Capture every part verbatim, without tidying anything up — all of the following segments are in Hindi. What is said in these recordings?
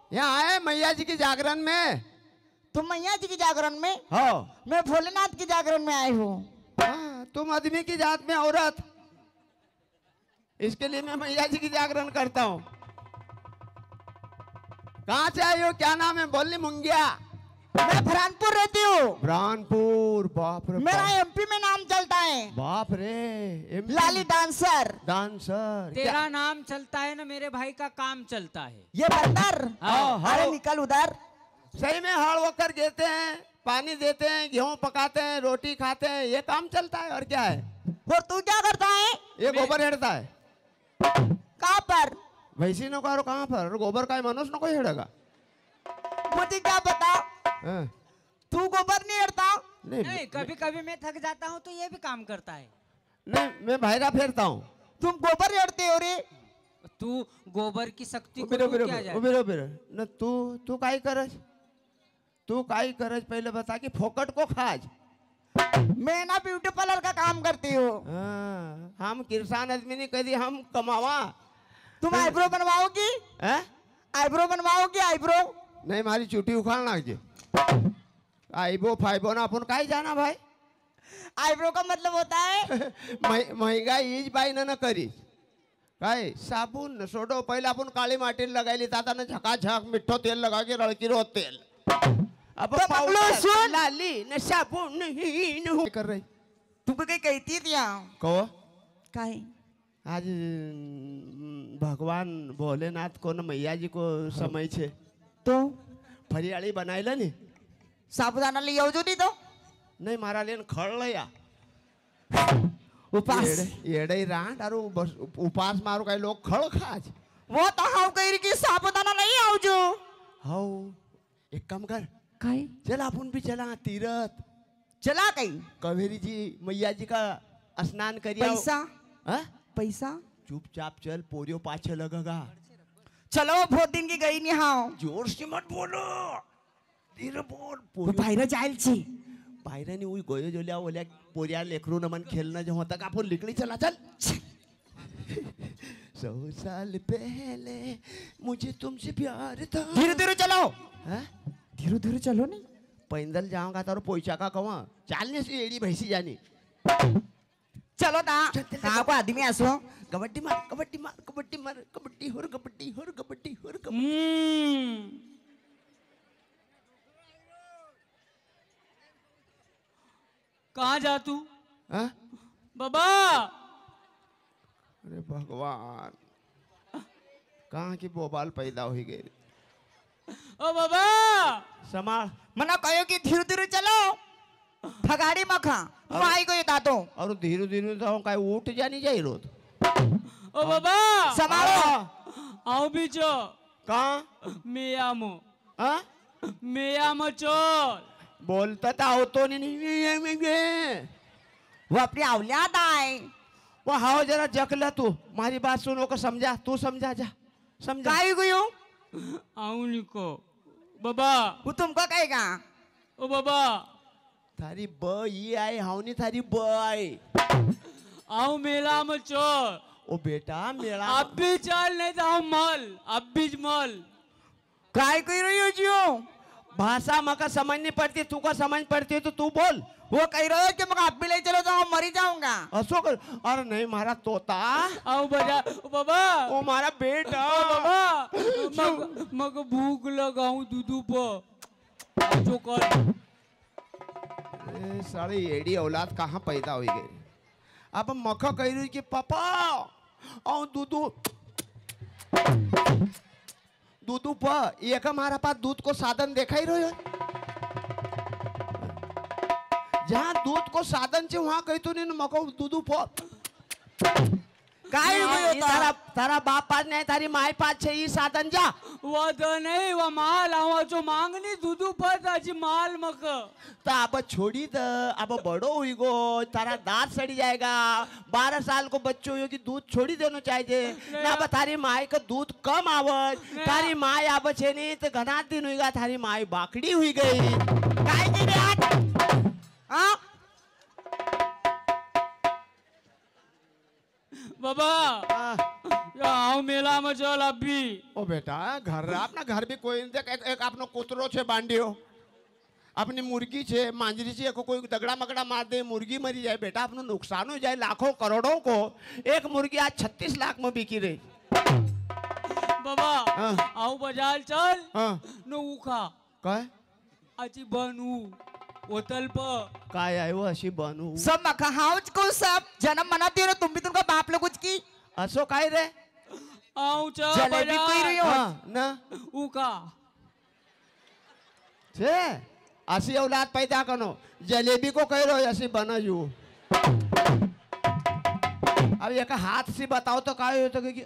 यहाँ आए मैया जी की जागरण में। तुम मैया जी की जागरण में? हो। मैं भोलेनाथ की जागरण में आई हूँ। हाँ, तुम आदमी की जात में औरत, इसके लिए मैं मैया जी की जागरण करता हूँ। कहाँ से आई हो, क्या नाम है? बोलनी मुंगिया। मैं भरानपुर रहती हूँ। भरानपुर, बाप रे। मेरा एमपी में नाम चलता है। बाप रे, लाली डांसर। डांसर। तेरा नाम चलता है ना, मेरे भाई का काम चलता है। ये बंदर। हाँ, अरे निकल उधर। सही में हाड़ वकर देते हैं, पानी देते हैं, गेहूं पकाते हैं, रोटी खाते हैं, ये काम चलता है। और क्या है? और तू क्या करता है? ये गोबर हेड़ता है। कहाँ पर? वैसी न करो, कहाँ पर? गोबर का मनुष्य न कोई हेड़ेगा। मुझे क्या पता? हाँ। तू गोबर नहीं हेड़ता? नहीं, नहीं, कभी कभी मैं थक जाता हूँ तो ये भी काम करता है। नहीं, मैं भाईरा फेरता हूँ। तुम गोबर हेड़ते हो रे? तू गोबर की शक्ति को उबिरो, तू उबिरो, क्या जाने? उबिरो, उबिरो। न तू तू काई करज? तू काई करज पहले बता कि फोकट को खाज। मैं ना ब्यूटी पार्लर का काम करती हूँ। हाँ, हम किसान आदमी नहीं, कह हम कमावा। तुम आईब्रो बनवाओगी? आईब्रो बनवाओगी? आईब्रो नहीं, मारी चुटी उखाड़ नाखजे। आईबो फाइबो ना अपन काई जाना भाई। आईब्रो का मतलब होता है महंगा इज बाई न करी काय साबुन न सोडो। पहले अपन काली माटी लगाई ताता न झकाझक मिठो तेल लगा के रड़की रो तेल। अब तो पाउडर लाली न साबुन नहीं न कर रही। तू कहीं कहती थी कहो काहे? आज भगवान भोलेनाथ को न मैया जी को समय छे तो फरियाली बनाइला ने साबुदाना ले आओ जो दी तो नहीं मारा लेन खड़ लया उपास येड़े रांड आरो बस उपास मारो कई लोग खड़ खाज। वो तो हाउ कही कि साबुदाना नहीं आओ जो। हाउ एक काम कर काहे? चल अपन भी चला तीरथ। चला कहीं? कावेरी जी मैया जी का स्नान करिए। पैसा? हाँ? पैसा? चुपचाप चल, पोरियो पाछे लगेगा। चलो बहुत दिन की गई नहीं। हाँ जोर से मत बोलो, धीरे बोल। वो भाईरा जाइल छी। भाईरा नहीं हुई गोयो जो लिया बोलिया पोरिया लेकरू नमन खेलना जो तक अपन निकली चला चल। सौ साल पहले मुझे तुमसे प्यार था। धीरे धीरे चलो। हाँ? धीरे धीरे चलो नहीं। पैदल जाऊंगा तो पोइचा का कवा चालने से एड़ी भैंसी जानी। चलो ता कहाँ को आदमी आसो। कबड्डी मार कबड्डी मार कबड्डी मार कबड्डी होर कबड्डी होर कबड्डी होर कबड्डी। कहाँ जा तू? हाँ? बाबा। अरे भगवान, कहाँ की बोबाल पैदा हो गई। ओ बाबा समाल मना कहो कि धीरे धीरे चलो फगाड़ी मखा माई को ये दातो और धीरे धीरे तो काय उठ जानी जाई रोज। ओ बाबा संभालो। आओ बीचो कहाँ मिया मो हाँ मिया मो चोल बोलता था हो तो नहीं। वो अपनी औलाद आए। वो हाओ जरा जकला तू मारी बात सुनो को समझा। तू समझा जा समझा। काहे गई हो? आओ निको बाबा। वो तुमको कहेगा। ओ बाबा थारी ब ये आई हाउनी थारी ब आई। आओ मेला में चल। ओ बेटा मेरा अब भी चल नहीं तो हम मल अब भी मल। काय कह रही हो जियो? भाषा मका समझ नहीं पड़ती, तू का समझ पड़ती है तो तू बोल। वो कह रहे हो कि मैं आप भी ले चलो तो हम मरी जाऊंगा। असो कर अरे नहीं मारा तोता। आओ बजा ओ बाबा। ओ मारा बेटा। ओ बाबा मग मग भूख लगाऊं दूधू पर जो कर। ए सारी एड़ी औलाद कहाँ पैदा हुई गई। अब मखा कह रही कि पापा और दूधू दूधू पर ये का हमारा पास दूध को साधन देखा ही रहो। जहाँ दूध को साधन से वहाँ कही तो नहीं मको दूधू पर काय गई हो तारा तारा बाप पास नहीं तारी माई पास छे ये साधन जा। वो तो नहीं वो माल आवा जो मांगनी दूधू पर ताजी माल मक। तो अब छोड़ी द अब बड़ो हुई गो तारा दांत सड़ी जाएगा। बारह साल को बच्चों हुई कि दूध छोड़ी देना चाहिए ना। अब थारी माई का दूध कम आवत तारी माई अब छे नहीं तो घना दिन हुईगा थारी माई बाकड़ी हुई गई। काय की बात? हाँ बाबा आओ आओ मेला में चल अभी। ओ बेटा घर अपना घर भी कोई नहीं देख, एक, एक अपनो कुतरो छे बांडियो, अपनी मुर्गी छे मांजरी छे, को कोई दगड़ा मगड़ा मार दे मुर्गी मरी जाए बेटा, अपनो नुकसान हो जाए लाखों करोड़ों को। एक मुर्गी आज छत्तीस लाख में बिकी रही। बाबा हाँ। आओ बाजार चल हाँ न उखा काय आची बनू होटल पर काय आहे वो अशी बनू सब मखा हाउच को सब जन्म मनाती हो ना तुम भी तुमका बाप लोग कुछ की असो काय रे आओ चल जलेबी कोई रही हो हाँ ना उखा छे अशी औलाद पैदा करो जलेबी को कह रहे हो ऐसी बना जू। अब एक हाथ से बताओ तो काय होता कि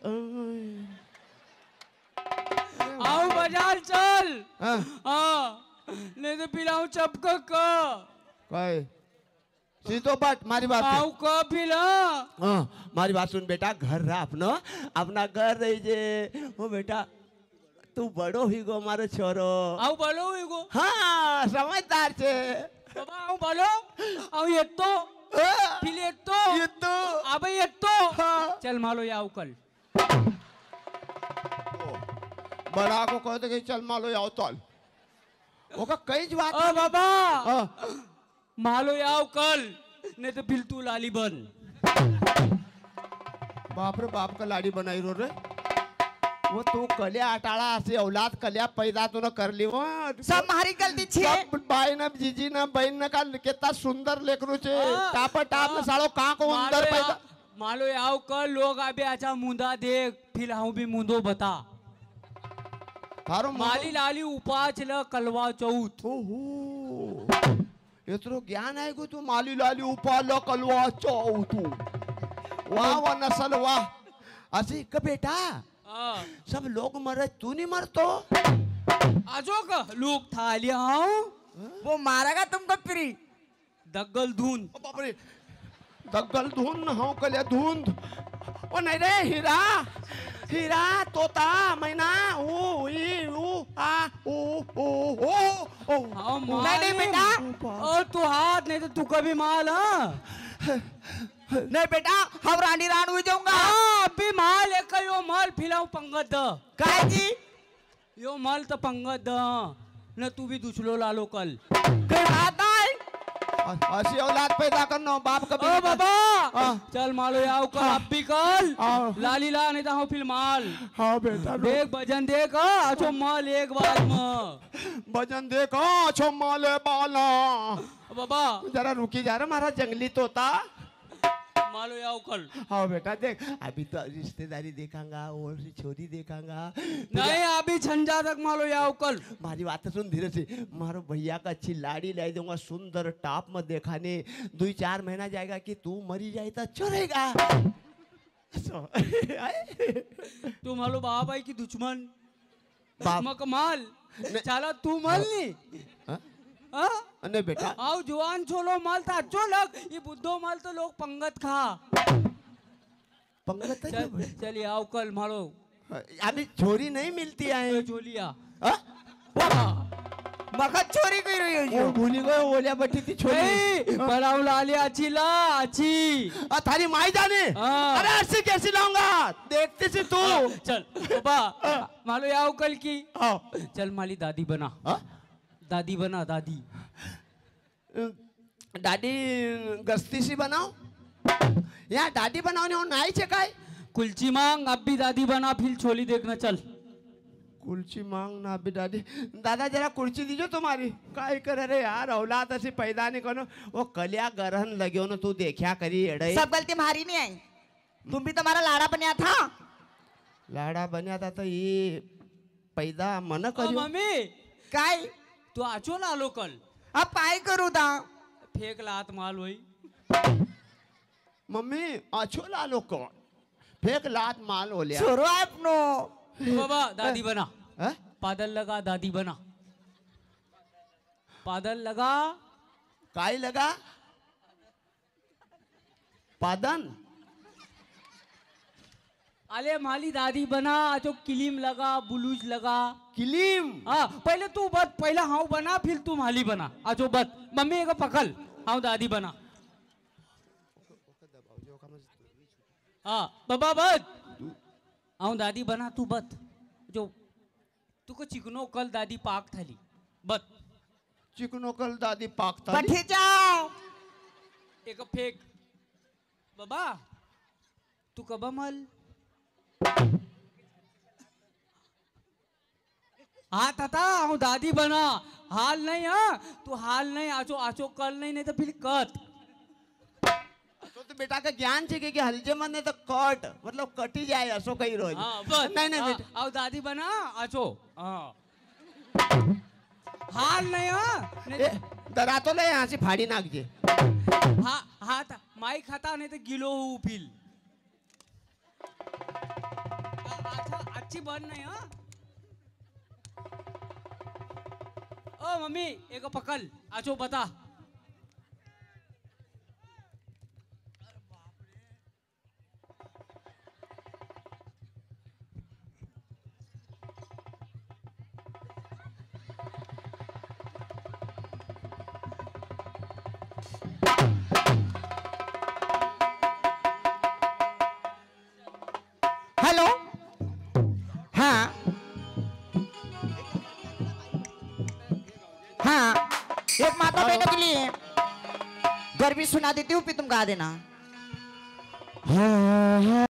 आओ बाजार चल हाँ हाँ नहीं तो पिलाऊं चपका का काय सीधो बात मारी बात सुन। आओ का पिला हाँ मारी बात सुन बेटा घर रहा अपना अपना घर रही जे ओ बेटा तू बड़ो ही गो मारो छोरो आओ बोलो इगो हाँ समझदार छे बाबा आओ बोलो आओ ये तो हाँ, फिर ये तो ये तो अबे ये तो हाँ। चल मालो या आओ कल बड़ा को कहते कि चल मालो आओ तल ओका कई बात ओ बाबा हाँ, मालो या आओ कल नहीं तो फिर तू लाली बन बाप रे बाप का लाड़ी बनाई रो रे वो तू कल्या अटाळा असे औलाद कल्या पैदा तूने कर ली वो सब हमारी गलती छे सब बाई न जीजी न बहन न का कितना सुंदर लेकरू छे हाँ, टाप टाप हाँ। सालो का को मालो अंदर या पैदा मालो या आओ कल लोग अबे अच्छा मुंदा देख फिर हम भी मुंदो बता थारो माली लाली उपाच ल कलवा चौथ ओहो इतरो ज्ञान आहे गो तू माली लाली उपाल कलवा चौ तू वाह वाह नसल वाह असी का बेटा हाँ। सब लोग मरे तू नहीं मरतो आजो का लोग था लिया हूँ वो मारेगा तुमको फ्री दग्गल धून ओ बाप रे दग्गल धुन हाँ कल्या धुंध ओ नहीं रे हीरा हीरा तोता मैना ऊ ई ऊ आ ऊ ऊ ओ ओ हाँ नहीं नहीं बेटा और तू हाथ नहीं तो तू कभी माल हाँ नहीं बेटा हम रानी रान हुई जाऊंगा हाँ, अभी माल एक यो माल फिलाऊ पंगत द काय जी यो माल तो पंगत द न तू भी दूसरो लालो कल कोई बात नहीं ऐसी औलाद पैदा करना बाप कभी ओ बाबा हाँ। चल मालो आओ कल अब भी कल हाँ। लाली ला नहीं तो फिर माल हाँ बेटा देख भजन देख हाँ, अच्छो माल एक बार में भजन देखो छो माले बाला बाबा जरा रुकी जा रहा हमारा जंगली तोता मालो आओ कल हाँ बेटा देख अभी तो रिश्तेदारी देखांगा और छोरी देखांगा नहीं अभी झंझा तक मालो आओ कल मारी बात सुन धीरे से मारो भैया का अच्छी लाड़ी लाई दूंगा सुंदर टॉप में देखाने दो चार महीना जाएगा कि तू मरी जाए तो चलेगा तू मालो बाप आई की दुश्मन बाप मक माल चला तू माल नहीं हाँ? हाँ? नहीं बेटा आओ जुआन छोलो माल था अच्छो लग ये बुद्धो माल तो लोग पंगत खा पंगत है चल क्या? चलिए आओ कल मारो अभी छोरी नहीं मिलती है जोलिया हाँ? मखत चोरी कर रही हो वो जो भूली गए ओलिया बटी थी छोरी नहीं बनाओ लाली अच्छी ला अच्छी आ, थारी माई जाने हाँ। अरे ऐसे कैसे लाऊंगा देखते से तू चल बाबा मालो आओ कल की हाँ। चल माली दादी बना हाँ? दादी बना दादी दादी गस्ती सी बनाओ यहाँ दादी बनाओ हो नाही छे काय कुलची मांग अब भी दादी बना फिर छोली देखना चल कुर्सी मांग ना अभी दादी दादा जरा कुर्सी दीजो तुम्हारी काय करे रे यार औलाद ऐसी पैदा नहीं करो वो कलिया गरहन लगे ना तू देखा करी एड़े सब गलती हमारी नहीं आई तुम भी तुम्हारा लाड़ा बनिया था लाड़ा बनिया था तो ये पैदा मन ओ करियो मम्मी काय तू आचो ना लो कल अब पाई करू था फेंक लात माल वही मम्मी अच्छो लालो कौन फेंक लात माल हो लिया छोरो अपनो बाबा दादी बना हैं? पादल लगा दादी बना पादल लगा काय लगा पादन अले माली दादी बना जो किलीम लगा बुलूज लगा किलीम हाँ पहले तू बत पहले हाँ बना फिर तू माली बना आजो बत मम्मी का पकल हाँ दादी बना हाँ बाबा बत आऊं दादी बना तू बत जो तुको चिकनो कल दादी पाक थाली बत चिकनो कल दादी पाकता पठी जाओ एक फेक बाबा तू कबा मल हाँ ताता आऊं दादी बना हाल नहीं हाँ तू हाल नहीं आचो आचो कल नहीं नहीं तो फिर कत तो, तो बेटा का ज्ञान छे कि हलजे मन ने तो कट मतलब कटी जाए असो कही रोज हाँ बस नहीं नहीं हाँ, बेटा आओ दादी बना आचो हाँ हाल नहीं हाँ नहीं ए, दरा तो ले यहाँ से फाड़ी नाक जे तो- हाँ हाँ था माई खाता नहीं तो गिलो हूँ फिल अच्छा अच्छी बन नहीं हाँ ओ मम्मी एक पकल आचो बता हेलो हाँ हाँ एक माता बहनों के लिए गर्वी सुना देती हूँ फिर तुम गा देना